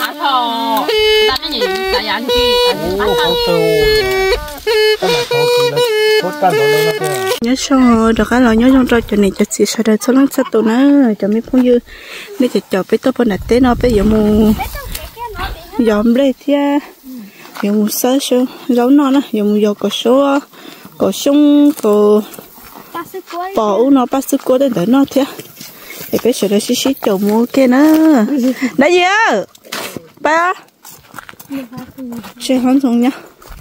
cá thò ta mới nhìn cả nhà chị nhớ sao được cái là nhớ trong trò chuyện này cho chị sao đây sao lắm sao tụi nó cho mấy phong dư nên chỉ cho biết tôi bên đặt tế nó bây giờ mù dòm đây thì giờ mù sơ sơ rau nó nè giờ mù giờ có số có sung có bỏ nó bắt sức cố đến nó thế để bé sửa được xí chậu mua kia nữa đấy gì á ba chơi hòn thùng nhá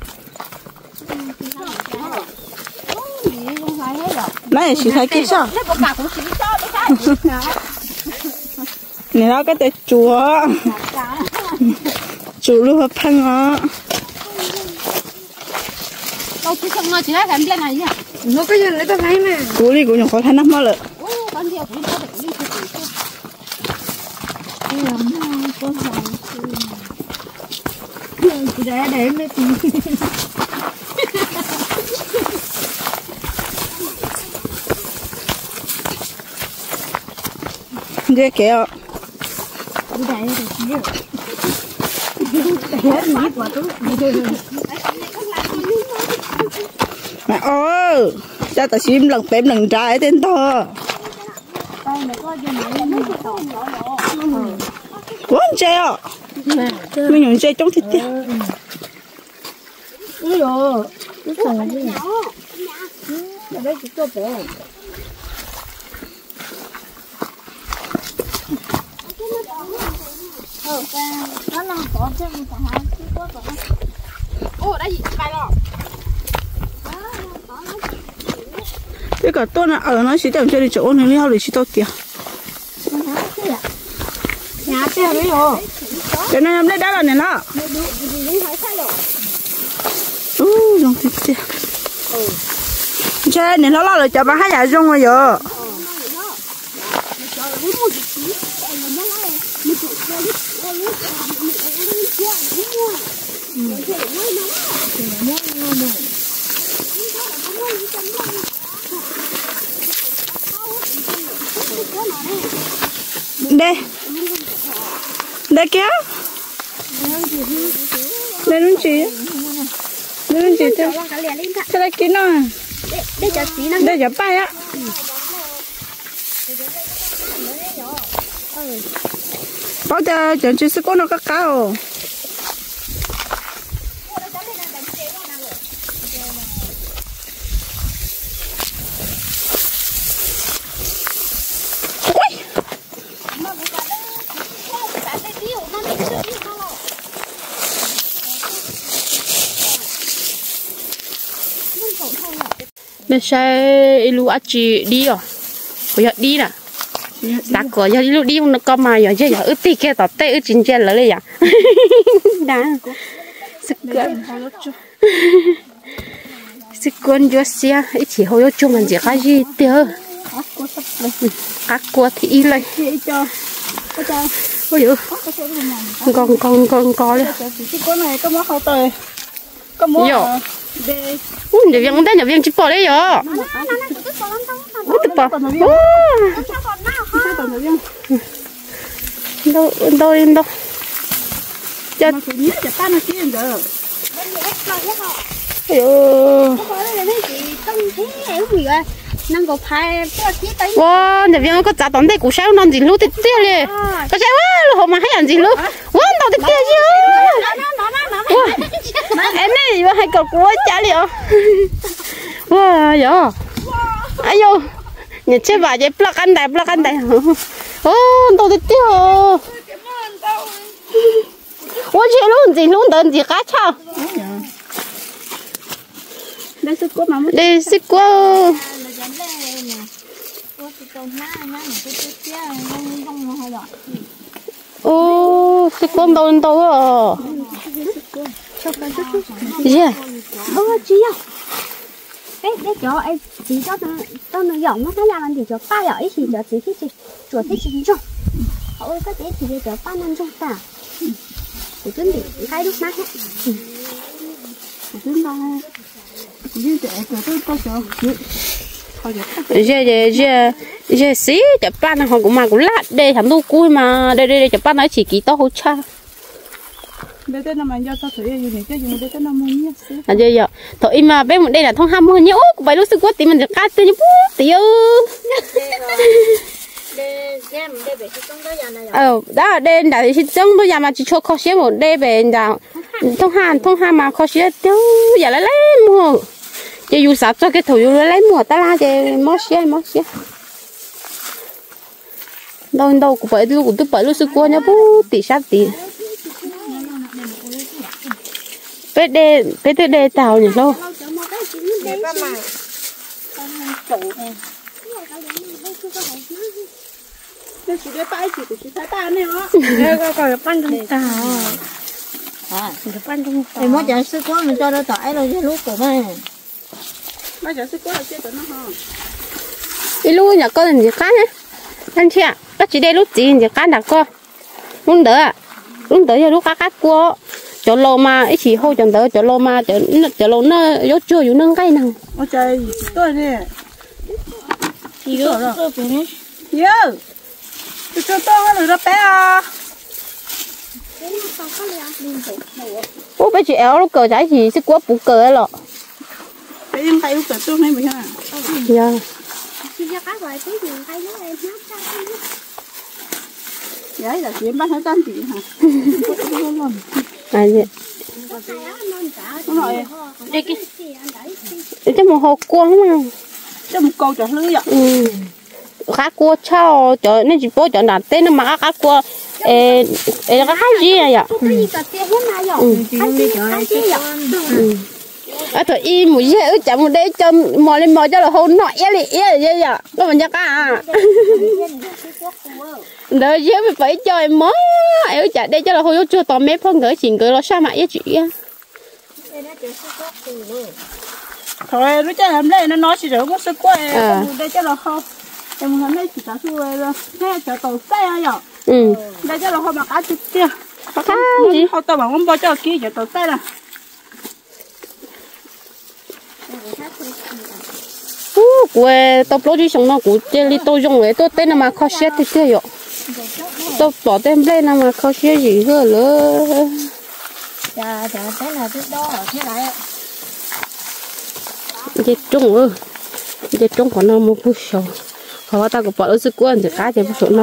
này chỉ thấy cái sao này nó cái tay chúa chủ luôn hợp phăng á đâu chứ không nói chỉ là làm cái này nhá nó cái gì lấy tao thấy mà cú đi cũng có thay nắp mà lợ con gì cũng có thể đi chị để mấy tí dễ kéo chị để được để hết quá tốt mẹ ơi cha ta sim lần tém lần trái tên to quá chơi à mình dùng chơi trong thịt đi ui rồi cái phần gì để đấy chỉ cho bé nó làm có chứ không phải có ô đây bài rồi cái cả tôi là ở nó chỉ tầm chơi đi chỗ này đi học để chỉ tôi kìa nhà chơi đấy rồi cái này làm đấy đã là này nó dùng thịt đi chơi này nó lo là cho bà hai nhà dùng rồi giờ đây đây kia đây luôn chị cho đây kín rồi đây cho bay á bao giờ chẳng chỉ sẽ có nó các cao nên xe lu ăn chị đi rồi bây giờ đi nè đã có giờ lu đi nó có mà giờ giờ ướt tì kia tọt tê ướt chín chén lấy đấy à đã sức quân cho xe chỉ hồi cho chung làm gì cái gì tiêu các cô thì lấy ôi dữ con con này có món khâu tơi có món nhập viện đây nhập viện chỉ bỏ đấy rồi tự bỏ đâu cho ta nó kia rồi wow nhập viện có trả tốn đây củ sao non gì lúc tiếp theo liền có sao quá mà hay làm gì lúc quá đâu tiếp theo chứ em này vừa hai cậu của trả liệu wow giờ ai vô nhà chơi bà chơi plug ăn đây ô đâu tiếp theo ủa chơi luôn gì luôn đơn gì cá chao đây sức quá ô sức quá đâu à gì à chị à đấy cho em chỉ cho tôi nó giọng nó là làm gì cho ba giờ ấy thì cho chỉ thích chuột thích chính trong ôi cái đấy thì cho ba năm trong cả thì cứ để cái lúc nát hết chúng ta như thế tôi có giờ xí chập pan họ cũng mà cũng lát đây thằng tu cui mà đây chập pan nói chỉ kỹ to hỗ trợ đây tên năm anh do sao thử gì này chứ dùng đây tên năm mươi nhé à giờ thôi mà bên đây là thông 20 nhá út vậy lúc sức quá thì mình được cá tiền tiêu đó đây đã thì trong tôi giờ mà chỉ cho khó xíu một đây về nào thông hai mà khó xíu tiêu giờ lấy mua giờ dù sao cho cái thủ dù lấy mua ta la giờ mất xíu đâu cũng phải lúc tôi phải lúc sức quá nhá bố tỷ sát tỷ bé đây tàu nhỉ đâu chỉ để bay chỉ thấy ta này hả? Còn pan trong tàu. Pan trong tàu. Thì mới chạy sức quá mình cho nó tải rồi chứ lúc của mày. Bây giờ sức quá là chết rồi nó hả? đi lúc nhà con làm gì khác nhá, anh chị ạ, nó chỉ đây lúc gì thì cá đặt co, lúc đỡ giờ lúc cá cua, chỗ lô mà ít chỉ hôi chẳng đỡ chỗ lô mà chỗ lô nó dốt chưaอยู่nâng cái nào. Ôi trời, tôi nè. Gì đó rồi. Yo. Tôi cho tôi nó bé à. Ủa bây chị éo lúc cờ trái gì sức quá bù cờ ấy lọ. Cái em tay cờ tôi này mình hả? Dạ. Vậy là chị bán hết trăm chị hả? À vậy. Đúng rồi. Đây kia. Cái một hồ cua mà. Cho một câu trả lưới vậy. Ừ. Cá cua cho cho nên chỉ bố cho đặt tên nó mà cá cua cái gì vậy? À thôi im một giờ chẳng một đấy cho mò lên mò cho là hôn nọ vậy vậy có mình nhắc à đời giờ mình phải cho em mó ở chả đây cho là hôn cho tao mấy phong gửi chuyện gửi lo sao mà vậy chị thôi nó cho làm đây nó nói chỉ được một sức quá đây cho là không em muốn nói chỉ cả số rồi thế cho tàu xe à vậy đây cho là không mà cá chết kia cá gì không tao bảo không bao cho kia cho tàu xe là quê tao bỏ đi xong nó cũng chơi đi tôi dùng cái tôi tên là mà khó xét thì thế vậy tôi bỏ tên lên là mà khó xét gì hơn nữa dạ thế là cái đó thế này dệt trung còn nó một phút sau họ ta có bỏ ở sức quân thì cá thì một số nó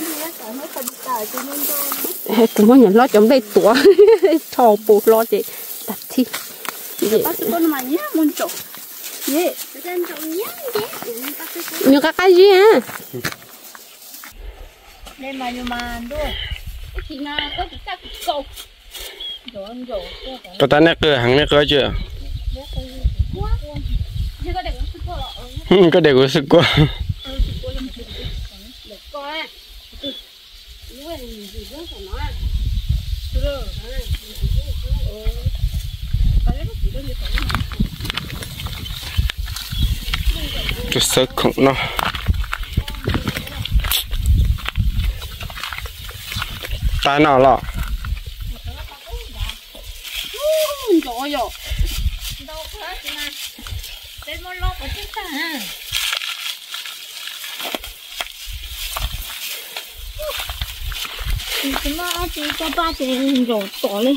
cũng có nhận lo trong đây tuổi thò bù lo gì đặt thi bác sĩ con mà nhé muốn trộn nhé nhiều cái gì à đây mà nhưng mà đuôi chị nào có chỉ ta cầu có ta nét cửa hàng nét cửa chưa có đều có sức quá tôi sợ không nó tai nào lọ chúng nó chỉ cho ba chị rồi tỏ lên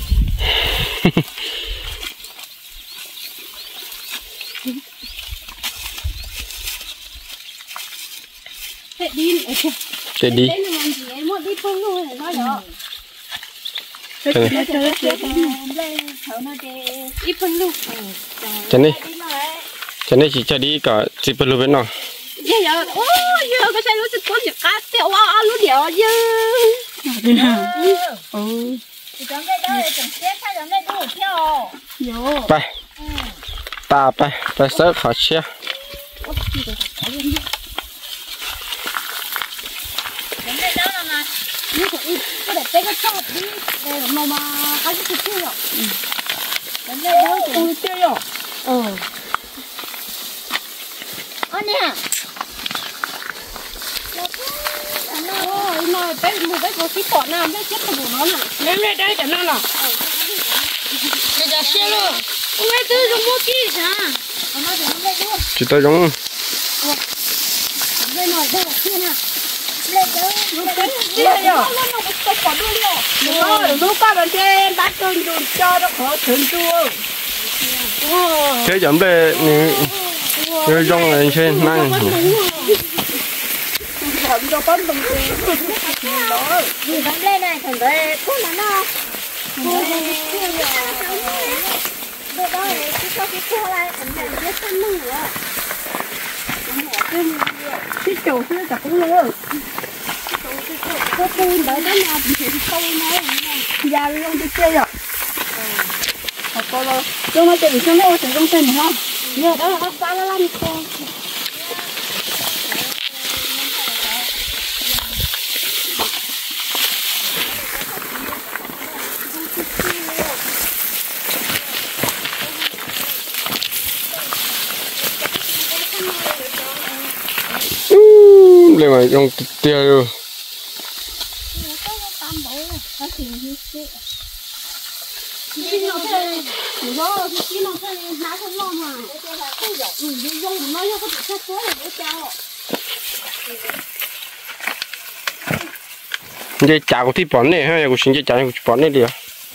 thế đi để đi cho nên chỉ cho đi cả chỉ phải lưu bên nào giờ ôi cái xe nó sẽ có gì cá tiêu lúa điệu chứ ไปตาไปเสิร์ฟขอเชียร์ mà bé một bé có tí cỏ nào bé chết của nó nè lên đây chẳng nào nào để cho xe luôn ông ấy tư dùng mua kia hả chỉ tôi giống đây nồi đây kia nè lúc các bạn chơi bắt con cho nó khó thưởng chua thế giống đây như trong này trên năng cho con đồng gì vẫn lên này thằng đấy cũng là nó được đó chứ sao cái cua lại thằng này biết săn nữa cái chỗ kia chả cũng luôn cái tin đấy đó là thì câu nói ra luôn cái chơi rồi con rồi nó chạy xuống nó sẽ không tin không nhờ đó là nó xa nó lăn con lên mà trong tiêu luôn 이제 짜고 뒤 번네 해야 고 신제 짜고 번네 돼요.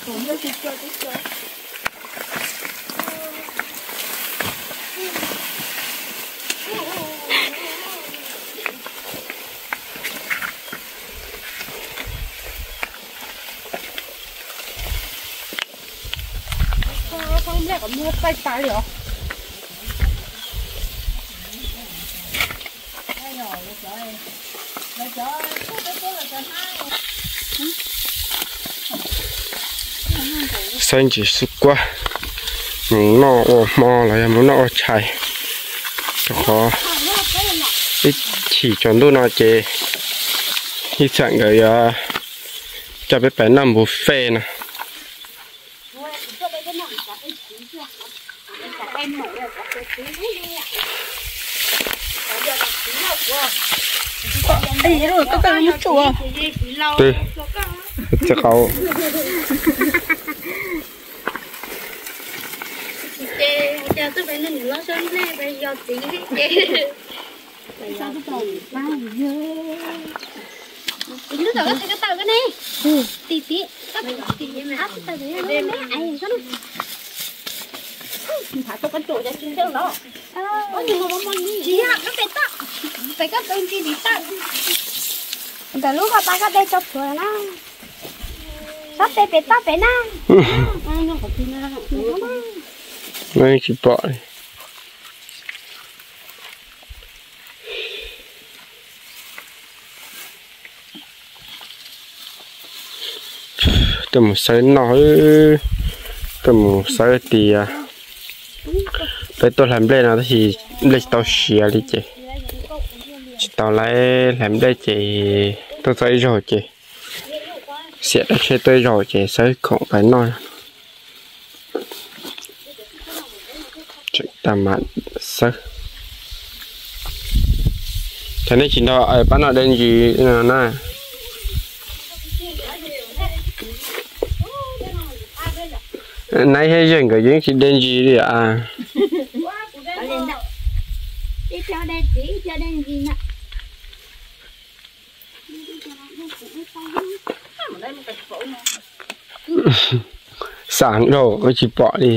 không biết có mua tay trái được 生chỉ sức quá muốn nó mò lại muốn nó chạy cho khó ít chỉ chọn đôi nó chế ít sẵn cái cho bé bé nằm buffet nè ấy rồi các bạn muốn chùa từ cho cậu chờ tôi phải nên nó sơn này bây giờ tí sao cái tàu bao nhiêu lúc đầu cái tàu cái này tí tí các bạn tí mà áp tàu đấy ai có thả cho con chuột ra trên đó đó có nhiều mà món gì chị ạ nó phải các bên kia đi tao từ lúc mà ta đây cho chuột nó sắp đây phải tao phải na ai nó phải na này chỉ bỏ đi tầm sấy nói tầm sấy thì bây tôi làm đây nào thì lấy tao xìa đi chị tao lấy làm đây chị tôi thấy rồi chị sẽ đã chơi tôi rồi chị sấy không phải nói tầm mặt sơ thế này chỉ nó ở bán ở đây gì nè này hay dừng cái những cái đen gì đi à sáng rồi nó chỉ bỏ đi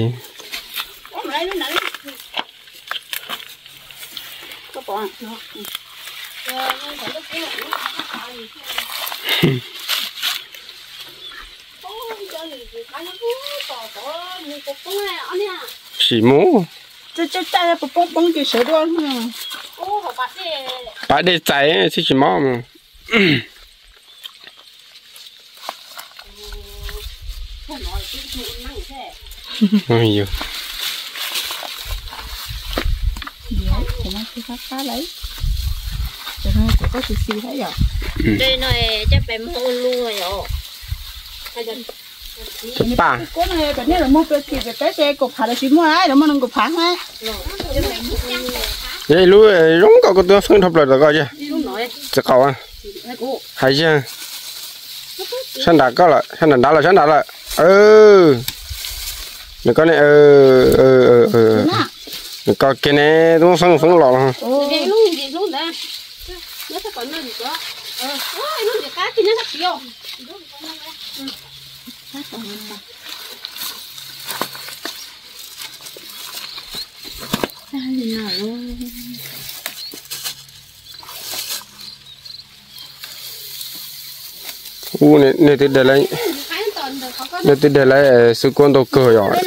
chỉ mũ chơi là bông cái sợi đó bạn để cháy chỉ mỏ mà ôi nhiều thì nó sẽ phá lấy cho nên chỉ có xì thấy rồi đây này chắc phải mua luôn rồi ba có này cái này là mua cái gì cái xe cục phá là chỉ mua ai đó mà nó cục phá ha vậy lúa giống có tôi phân thập lại được coi chưa sẽ cầu à hay chưa săn đá có lại săn đá lại được con này được con cái này đúng phân lọ luôn đấy nó sẽ còn nơi gì đó ôi nó chỉ cá thì nó thật nhiều này thì để lấy này thì để lấy sự quan đầu cờ rồi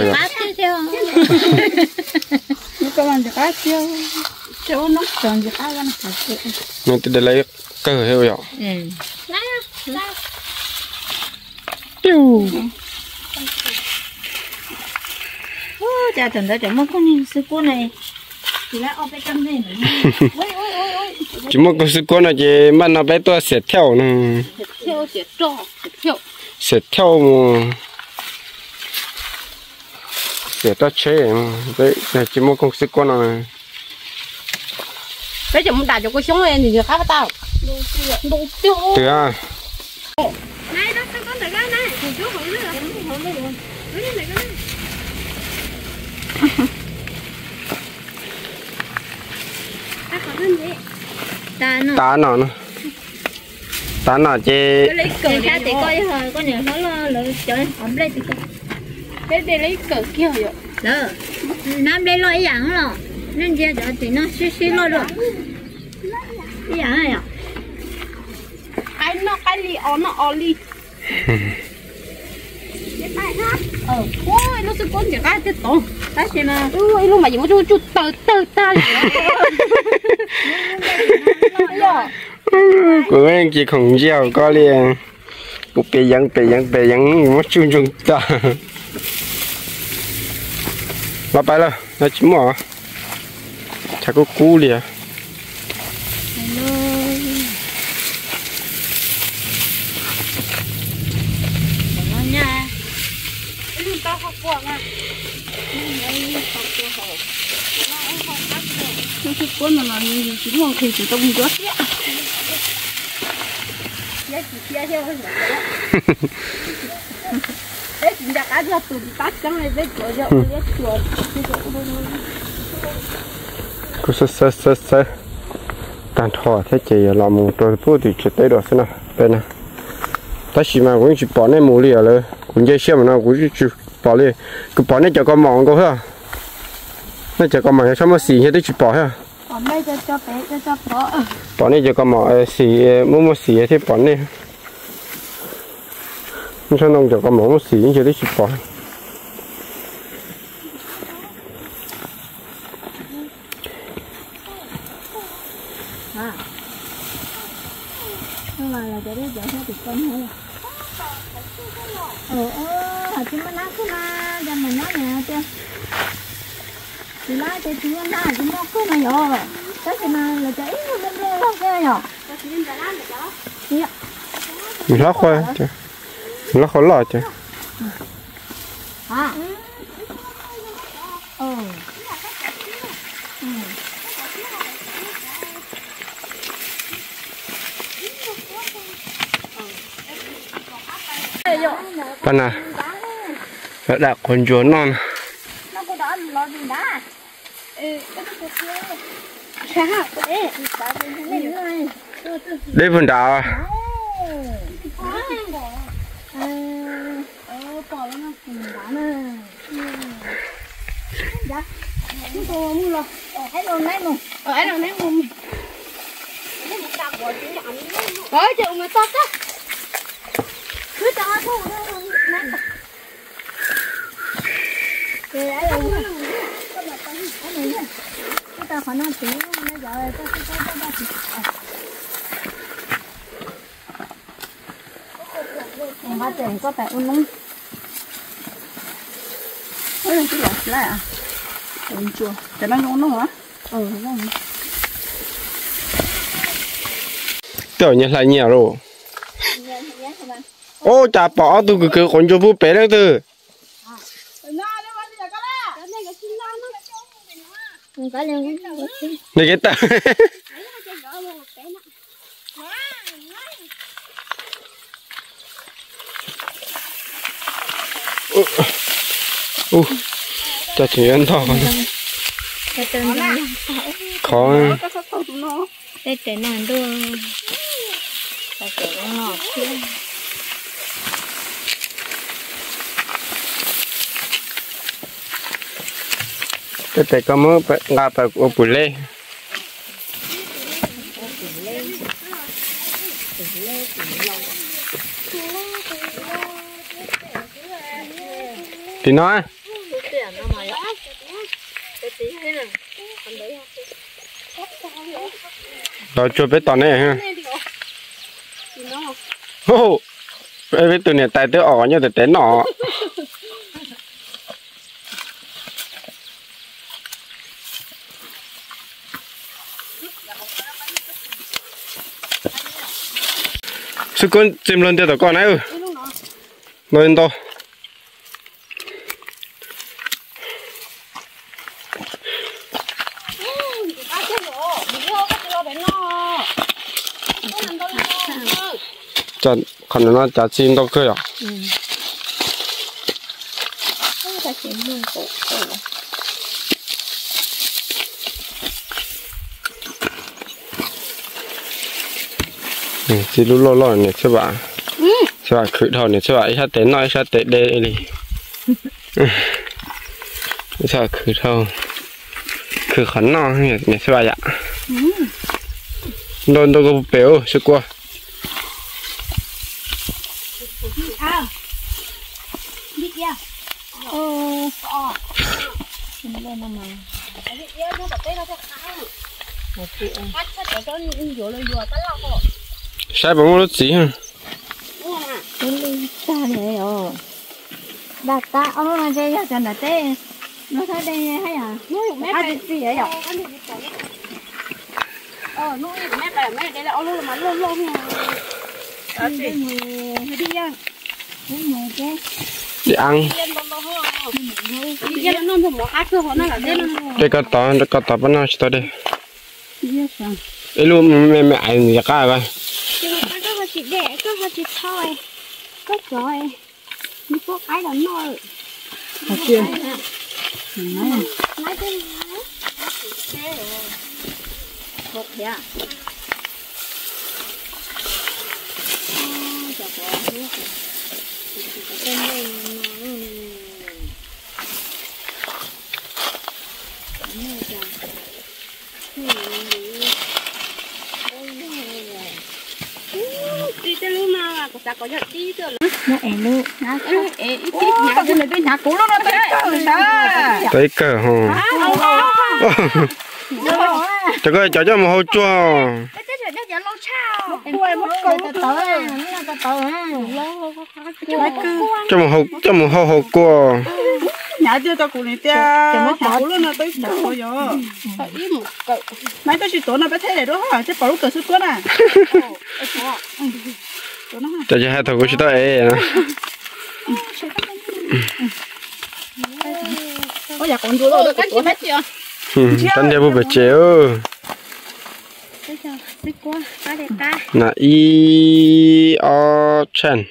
các bạn cá chiêu chiêu nó tròn gì cá ăn này thì để lấy cờ heo rồi cha thằng đó chẳng mất con nhìn sư cô này thì lại ở bên trong này chỉ một cái sự quan là chỉ mà nó bé tôi sẽ theo nữa sẽ theo mà sẽ ta chế đấy là chỉ một con sự quan này bây giờ muốn đặt cho cái sống lên thì được khá tao đồ tiêu từ à này nó sẽ có thể cái này thì chú hưởng nữa hưởng đây luôn cái này cái này ta có cái gì tá nó chứ lấy cờ ra thì coi hồi có nhiều nó lỡ trời ẩm đây thì coi để lấy cờ kia rồi lỡ nam đây lo cái dạng rồi nên giờ thì nó xí lo rồi cái dạng này à cái ly nó ly ôi nó sẽ con cái tiếp tục cái gì mà ôi lúc mà chỉ một chút tờ ta của anh chị không giàu có liền một bề dặn mất chung ta mà phải rồi nó chỉ mỏ chắc có cú liền nha tao học qua mà sư cô nó chỉ muốn khi chúng ta đi đó đấy chính là cái là tụi tát cái này với chỗ rượu với chuột cứ sơ tan thọ thế chỉ là một đôi bút thì chỉ tới đó xem nào bên này ta chỉ mà cũng chỉ bỏ này mù liền rồi cũng dễ xem mà nó cũng chỉ bỏ liền cứ bỏ này cho con mỏng có ha nó cho con mỏng sao mà xì hết đấy chỉ bỏ ha còn đây cho bé cho bỏ này cho con mỏng xì mua xì thì bỏ này không sao nông cho con mỏng xì như thế chỉ bỏ nhưng mà là để đấy giải được con hay là chúng mình nói cái mà cho mình nói nè chứ thì nói thì chúng mình nói chúng nó có mà nhỏ cái gì mà là chạy lên lên không cái nhỏ mình lót khoai chứ lót khó lọt chứ bạn à phải đặt con chuột non nó có đó lo gì đã sao đây phần đào à bỏ nó đá nè dạ chúng tôi mua rồi ấy đâu nấy luôn ấy đâu nấy luôn ơi chịu người ta á cứ cho thu nó nấy rồi ấy đâu cái ta phải nói tiếng nó giờ ba tiền có tại uống nóng ôi cái gì lại à uống chua cái nó nóng hả nóng tiểu như là nhiều rồi ô chả bỏ tôi cứ con chuột búp bê đấy từ này cái ta cho chị ăn thọ con khó đây cái nàng đưa cái có mớ ngà bạc ở bụi lê thì nói đó cho biết tòn này ha ô biết từ này tại tới ỏ như từ té nọ sư con chìm lên tiêu tao con này lên to chọn còn nó chả chim đâu cơ à chỉ lúc lo lo này chứ bạn khử thầu này chứ bạn sát tế nói sát tế đây đi sao khử thầu khử khẩn nó này chứ bạn ạ đồn đâu có béo sức qua sai bằng một gì hả? Sao này rồi? Đặt ta ông nó chơi ra cho nó tê, nó thấy đây hay à? Ăn gì vậy ạ? Nuôi mẹ đây là ông nuôi mà luôn nha. Đi đi nha. Đi ăn. Đi ăn nó một hạt thôi nó là thế nó. Đây có tao bắt nó cho đây. Cái luôn mẹ ăn gì cả vậy? Có chỉ để có chỉ thôi, có rồi, đi có cái là nồi. Hạt chưa? Nói cái này. Một dạ. Đi tới lúc nào có sao có nhận đi rồi. Nó em luôn. Nhà cái này bên nhà cũ nó tới cỡ. Tới cỡ hả? Cho cho một hồ chua. Cho một hồ cua. Nhà chưa cho cụ này tia, cũ luôn nó tới cỡ rồi. Mấy tôi chỉ tổ nó bé thế này đó hả? Chứ bỏ lúc cỡ sức quá nè. Cho hai thằng của chúng ta ấy. Ôi dạ còn rồi cắt chị hết chưa? Tấn theo bữa chiều. Là i o chen.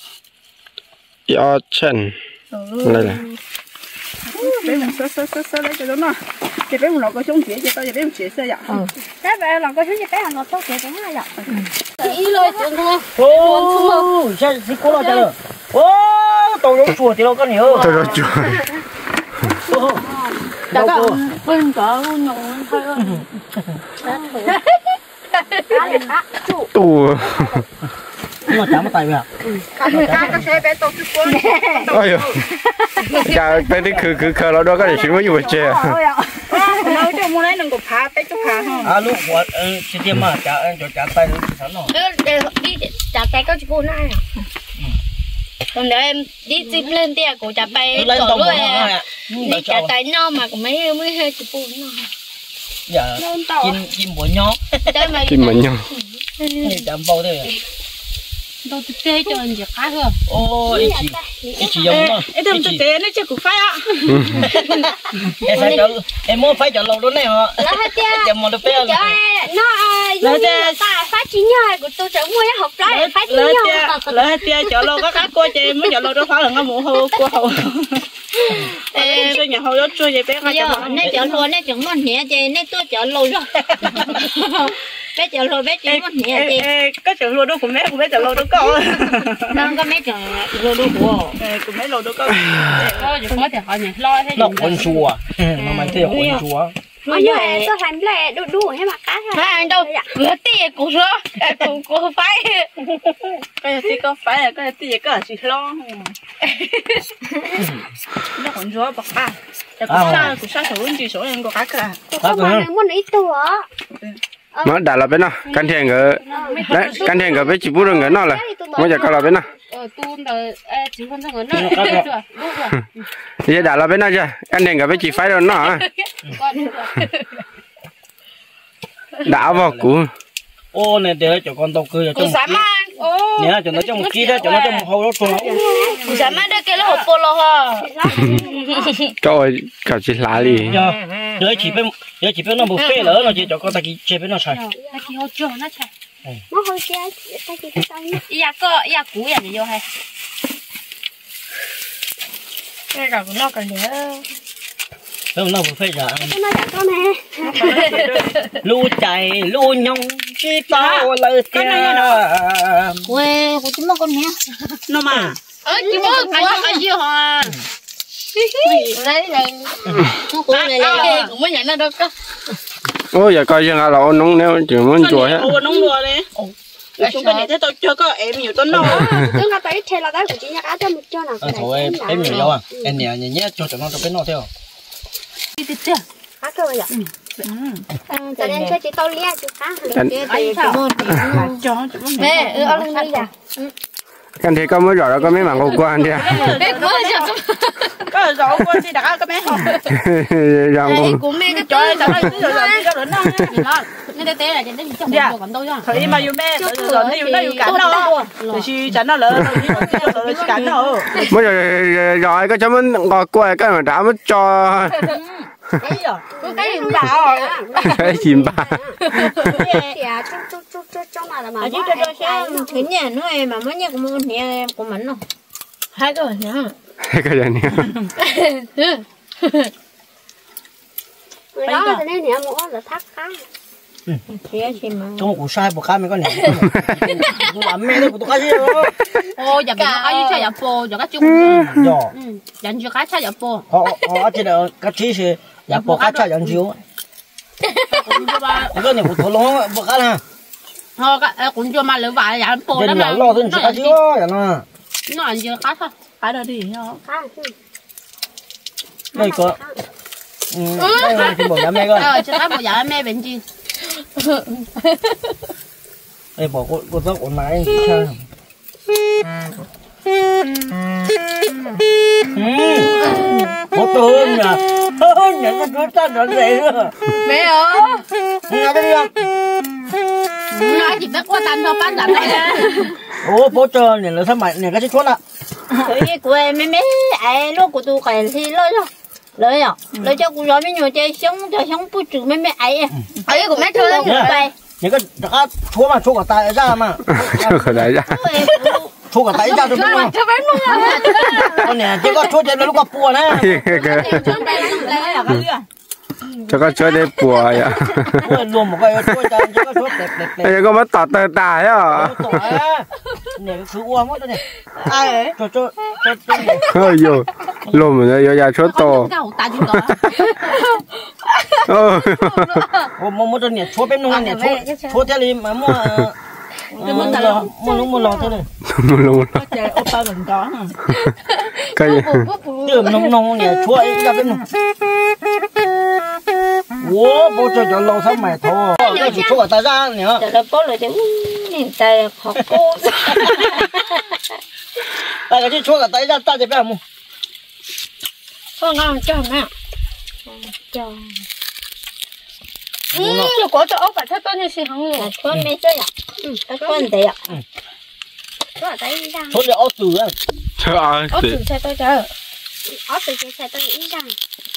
Đây là. Bé mình sơ lấy cho nó. Chị bé mình lọc cái chống chỉ cho tao, chị bé mình chỉ sơ vậy. Cái bé lọc cái chống chỉ bé là nó tốt cái cái này vậy. Đi rồi chuyện thôi. Ô, sao gì cô lo cho rồi? Ô, tàu lông chuột thì nó có nhiều. Tàu lông chuột. Đâu cô? Bên cỡ nó thôi. Tù. Mà chả mà tay vậy. Cái xe bé tàu chút quá. Ôi giời. Chà, cái đấy khờ nó đó có thể xin với nhiều chè. Nó cho mua lấy đừng có phá tay chút phá không? À lúc của chị tiêm mà chả tay nó sẵn rồi. Đi chả tay có cô này à? Còn để em đi chip lên tia của chả bay chỗ luôn đi chả tay no mà cũng mới hơi chụp bùn nó. Dạ. Chim bùn nhó. Chim bùn nhó. Chạm bao thế. Đâu thực tế cho anh việc khác không? Ô, ý chị giống nó. Em thực tế nó chưa cũng phải ạ. Em phải cho em muốn phải cho lâu đó này hả? Chậm một bé. Nó giống như ta phát chỉ nhờ của tôi chẳng mua học trái phát chỉ nhờ. Lấy tia cho lâu các cô chị mới cho lâu đó phải là ngâm mũ hô cô hầu. chơi nhà hậu đó chơi vậy bé ngay cho nè chợ luôn nè chẳng muốn nhẹ chơi nè tôi chợ lâu rồi bé chợ luôn bé chỉ muốn nhẹ chơi cái chợ luôn đó của bé chợ luôn đó có nâng cái mấy chợ luôn đó của của mấy luôn đó có có thì họ nhảy lo thế nó con chùa nó mang theo con chùa mà giờ tôi làm lẹ đủ đủ hết mà cá mà anh đâu lỡ tiền của số của phải cái gì có phải là cái gì có chỉ lo nó còn chùa bạc à của sa thủ chỉ số em có cá cả có mà muốn ít tuổi nó đã là bên nào can thiệp ở đấy can thiệp ở bên chỉ bút rồi nó là mới giờ có là bên nào tuôn rồi chỉ con thằng nó bây giờ đã là bên nào chưa can thiệp ở bên chỉ phải rồi nó đã vào cũ ô này để cho con tàu cười cho nè cho nó trong một kia đó cho nó trong một hầu đó xuống sáng mai đưa cái là hộp polo ha trời cả chỉ lá đi giờ chỉ biết nó một phê nữa nó chỉ cho con ta chỉ biết nó xài ta chỉ hỗ trợ nó xài nó hơi kia ta chỉ cái tao ya có ya cũ ya gì vô hay cái nào cũng nó cần nữa không nó một phê giờ nó chẳng có nè lu chạy lu nhông chỉ tao lời tiếng quê của chúng nó con nhé nó mà chỉ có cái gì hả đấy này nó cũng này này cũng mới nhận ra đâu có ôi giờ coi chừng là nóng nếu chỉ muốn chùa hết ô nóng lùa đấy chúng cái này thế tôi chưa có em nhiều tấn đâu chúng ta tới theo là đấy của chị nhà cá cho một cho nào thôi em nhiều đâu à em nhẹ nhẹ cho nó cho cái nó theo đi tiếp theo cá cơ vậy cho nên cho chị tao lia chị cá nè ở lên đây à can thiệp có mới rõ có mấy mảng hồ quan đi có rõ quan thì đã có mấy rằng của mẹ cái trời trời ơi cho lớn nó nên thế là trên đấy trong bộ còn đâu chứ thấy mà yêu mẹ rồi nó yêu cắn nó rồi chi chắn nó lớn rồi chi cắn nó mới rồi có cho mình ngọt quay cái mà đã mất cho cái gì bảo cái chim ba trong mà mà thứ nhà nữa em mà mới nhắc mua nhà của mình không hai cái nhá cái gì nè đó cho nên nhà mua là thắt cá trong cuộc sai bộ cá mình có nè làm mẹ đấy của tôi cá gì ô giờ cái nó có cho bộ giờ cái chung dẫn cho cá cho bộ họ chỉ là cá chí thì giờ bộ cá cho dẫn chiếu cái này của tôi luôn bộ cá ha thôi cũng cho mà lỡ vài dẫn bộ đó mà lo hơn cá chí đó nó ăn chưa cá thôi cá đó đi đây có đây thì bộ nhà mẹ coi cho cá bộ nhà mẹ bệnh gì đây bỏ cô tóc ổn lại sao một tuần nhỉ nhận cái đứa ta nó dễ nữa mẹ ơi nghe thấy không nói chỉ biết qua tan thôi bán đặt này ủa bố chờ này là sao mày này cái chiếc chuột à cái của em mấy ai lúc của tôi cái thì lấy à lấy cho cô nói mấy người chơi sống cho sống bút chữ mấy ai ấy của mấy thôi đây những cái chúa mà chúa cả tay ra mà khỏi đấy ra chúa cả tay ra được không con này chỉ có chúa trên nó lúc gặp bùa này cho con chơi để bùa vậy luôn một cái chúa cho chỉ có chúa đẹp đẹp đây có mất tọt tờ tài á này cứ uống hết này ai cho ôi yo lùm rồi giờ chúa to mua cho nè chúa bên nông nè chúa theo đi mà mua mua lò thế này mua luôn trời ô tô mình có cái gì đường nông nè chúa ấy ra bên nông ủa bố cho lâu tháng mày thôi cái gì chúa ta ra nè là bố là chứ tay học cô cái gì chúa cả tay ra ta thì phải mua con ngon cho mẹ cho rồi có cho ốc phải thắt tôi như gì không là con mấy chơi ạ cái con đấy ạ có tay ra thôi để ốc từ á trời ơi ốc từ xe tôi chờ ốc từ xe tôi nghĩ rằng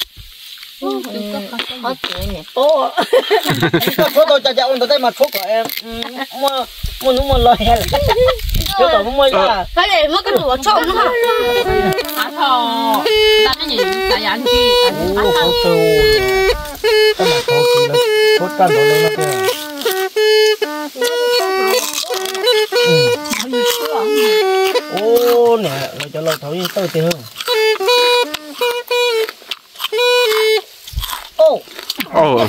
ốc từ này bố chúa tôi cho ông tới mà chúa của em mua lo hè chúa của mua ra cái này mới cái đồ trộn nữa hả thò ta mới ăn chi ô khẩu trâu cái là khẩu gì là cốt can đồ lên nó kìa ô nè lại cho lâu thấu như tôi thì hơn ô ô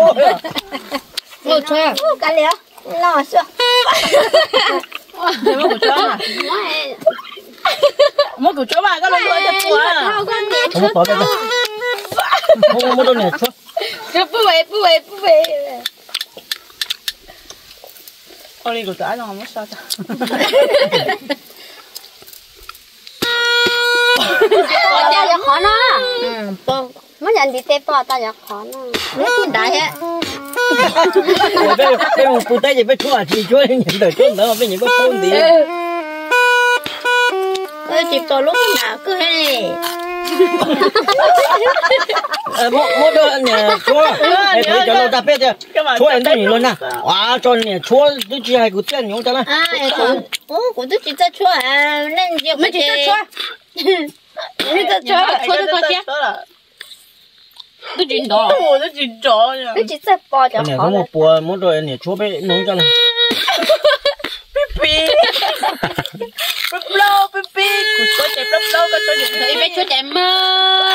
ô chơi cái liễu lo chưa mua của chỗ bà có lần nữa cho không con nè không có đây không có đâu nè chút chưa bự về con đi của chỗ nó không sao tao giờ khó nó mới nhận đi tép tao giờ khó nó lấy tiền đại á cái một phụ tay gì phải chua chỉ chua nhận được chút nữa bây giờ có phun đi cứ chụp tôi lúc nào cứ hay mua đồ nè chua để thử cho lâu ta biết chưa chua em đây luôn nè wow cho nè chua tôi chỉ hay của tiền nhung cho nó của tôi chỉ cho chua à nên giờ mới chỉ cho chua nên cho chua được coi chứ tôi chuyển đó tôi chuyển đó tôi chỉ cho bò cho nè có một bùa mua đồ nè chua bé nướng cho nó pi lâu pi của tôi chạy lâu cái tôi chuyển thấy bé chúa chạy mơ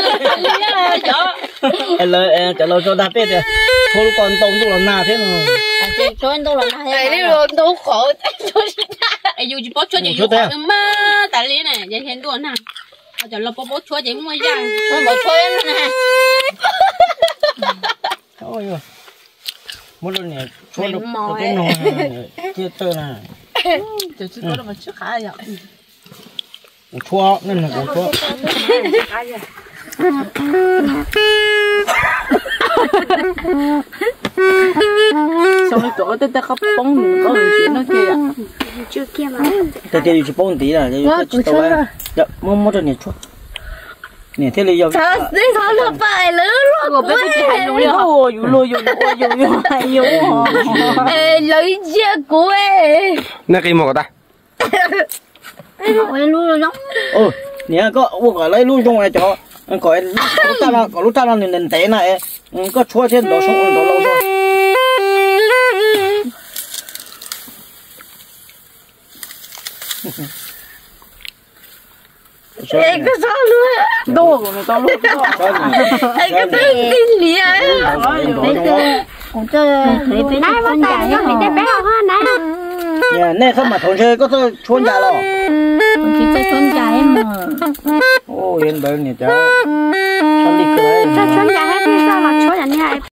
em lời trả lời cho ta biết chưa chua lúc còn tông tôi làm nào thế nào chua anh tôi làm nào tại đi rồi tôi khổ ai dù chỉ bó chúa chạy dù mơ tại lý này vậy hiện tôi nè giờ lo bó chúa chạy mua ra bó chúa em nè ôi ơi mua đồ nè chua được cái nồi kia tơ nè tôi chỉ có mà chưa khá vậy chua nên là cũng chua xong rồi chỗ tôi ta khóc bông có người chuyện nó kìa chưa kia mà tôi tiêu chỉ bông tí là chỉ tao ấy dạ mua đồ nè chua nè thế là giờ đi thôi là phải lớn rồi bé chỉ hay luôn ôi lôi ê lấy chia của em nè cái mỏ ta em luôn rồi ồ nè có gọi lấy luôn trong này cho gọi lúc ta là nền té này có chua thêm đồ sống đồ lâu rồi em có sao luôn đâu rồi tao luôn em có thấy kinh lý ấy cũng chơi để phải nãy con dài nhá mình bé ha nãy nè không mà thằng chơi có tôi chuôn dài rồi chỉ chơi chuôn dài mà ô yên đời nè cha con đi cười chuôn dài hết thì sao mà chuôn dài